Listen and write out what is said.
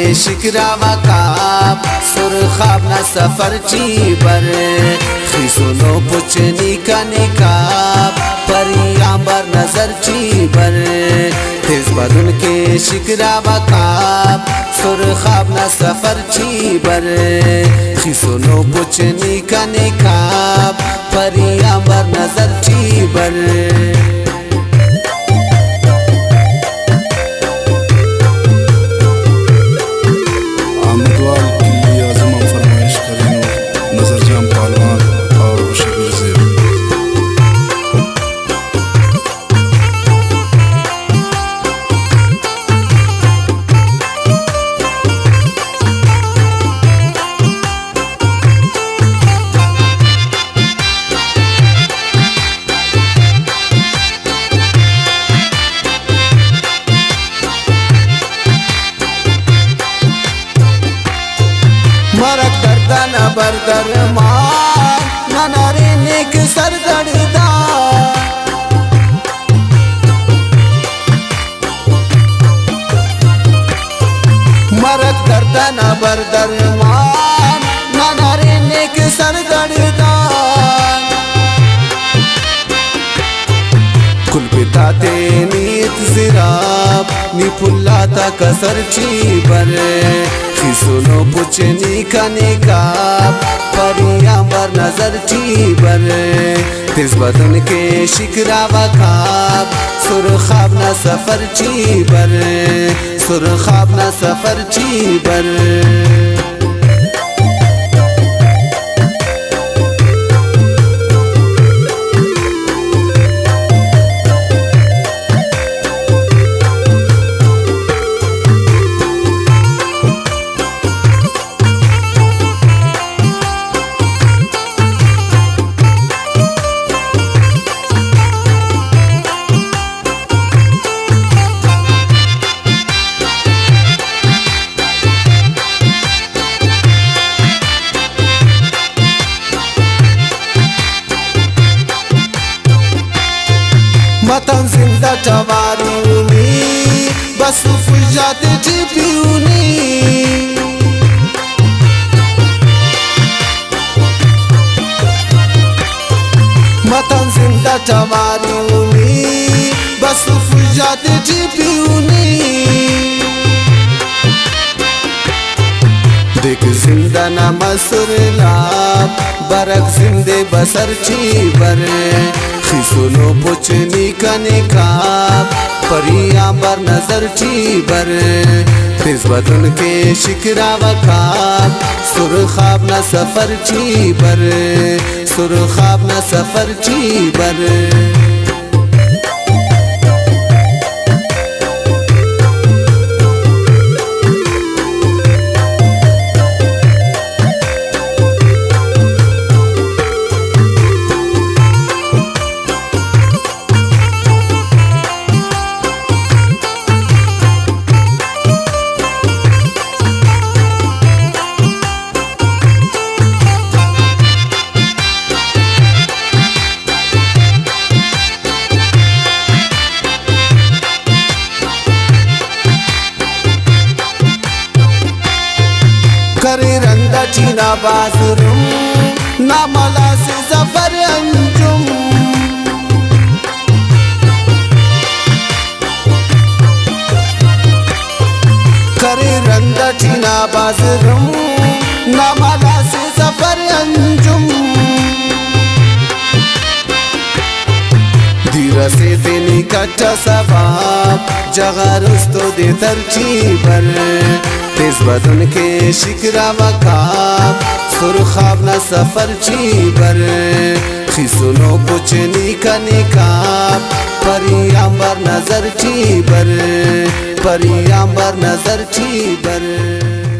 शिकरा वकाब सुरखाब न सफर ची बर खिसुनो पुचनी का निकाब परियांबर नजर ची बर तेज बदन के शिकरा वकाब सुरखाब न सफर ची बर खिसुनो पुचनी का निकाब परियांबर नजर ची बर मरक दर्दन बरदर मार ननरे नेक सर दर्दा मरक दर्दन बरदर मार ननरे नेक सर दर्दा कुल पिता ते नीत जिराब निपुल्लाता कसर ची बर खिसुनो पुचनी का निकाब परियांबर नजर ची बर तेज बदन के शिकरा वकाब सुरखाब न सफर ची बर सुरखाब न सफर ची बर मतन जिंदा चवारूनी बस फुजात जिबियूनी मतन जिंदा चवारूनी बस फुजात जिबियूनी देख जिंदा ना मसुरलाब बरक जिंदे बसर ची बर खिसुनो पुचनी का निकाब परियांबर नजर ची बर तेज बदन के शिकरा वकाब सुरखाब न सफर ची बर सुरखाब न सफर ची बर करे रंदा चीना बाजरूम नामला से जफर अंजुम करे रंदा चीना बाजरूम नामला से जफर अंजुम धीरा से देनी कच्चा सबाब जगरुस्तो दे तरची बर तेज बदन के शिकरा वकाब सुरखाब न सफर ची बर खिसुनो पुचनी का निकाब परियांबर नजर ची बर परियांबर नजर ची बर।